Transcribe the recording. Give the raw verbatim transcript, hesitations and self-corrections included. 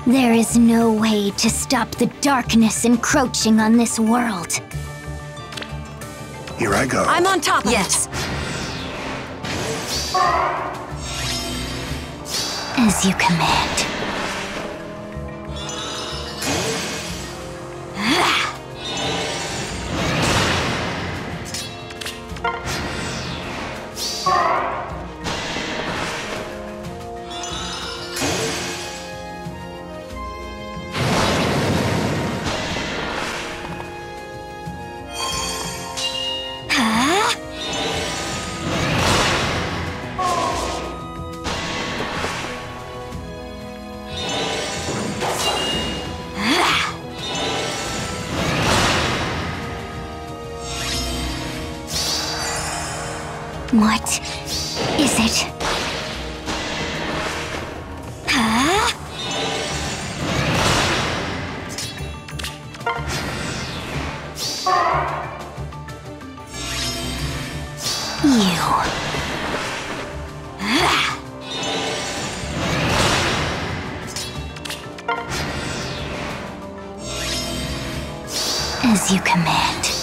There is no way to stop the darkness encroaching on this world. Here I go. I'm on top of Yes. As you command. What is it? Huh? You. As you command.